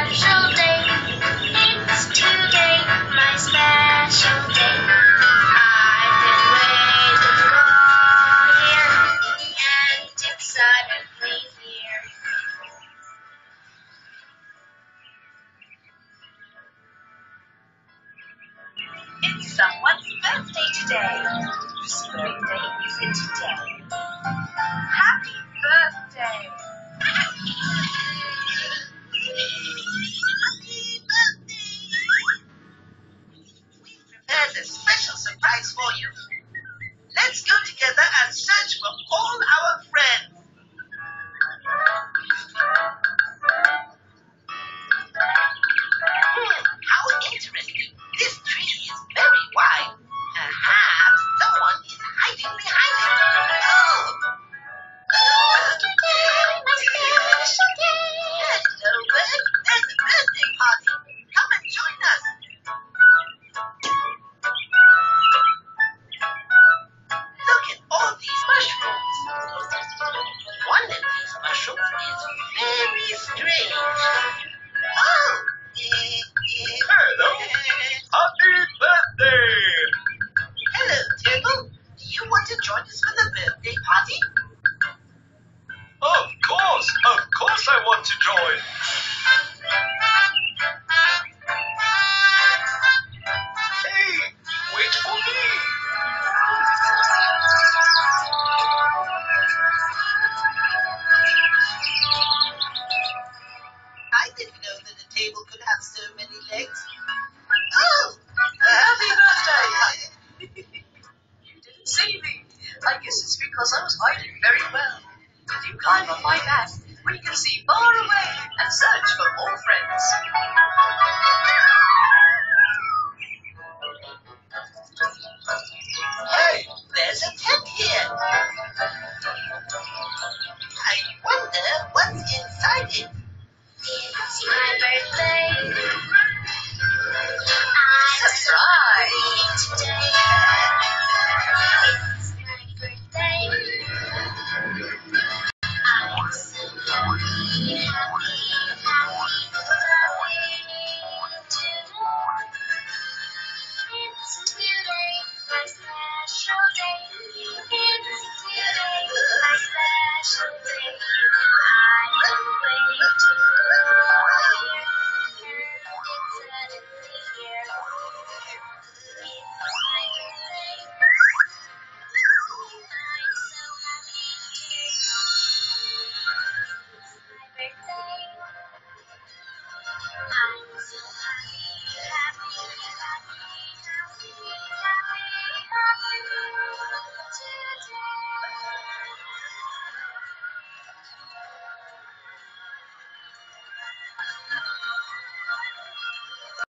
special day. It's today, my special day. I've been waiting all year and excitedly here. It's someone's birthday today. Whose birthday is it today? Happy birthday! Happy birthday! We've prepared a special surprise for you. Let's go together and search for all our friends. How interesting. This tree is very wide. Perhaps someone is hiding behind it. Oh! Hello, bird. There's a birthday party. Come and join us. Look at all these mushrooms. One of these mushrooms is very strange. Oh! Hello. Happy birthday! Hello, Turtle. Do you want to join us for the birthday party? Of course I want to join. Hey, wait for me. I didn't know that a table could have so many legs. Oh! Happy birthday! You didn't see me. I guess it's because I was hiding very well. If you climb on my back, we can see far away and search for more friends. Hey, there's a tent here. I wonder what's inside it. It's my birthday. Surprise! Today. It's my birthday. I'm so happy, happy, happy today. It's today, my special day. It's today, my special day. I've been waiting all year, and it's suddenly here. It's my birthday. I'm so happy today. It's my birthday. I'm so happy, happy, happy, happy, happy, happy today.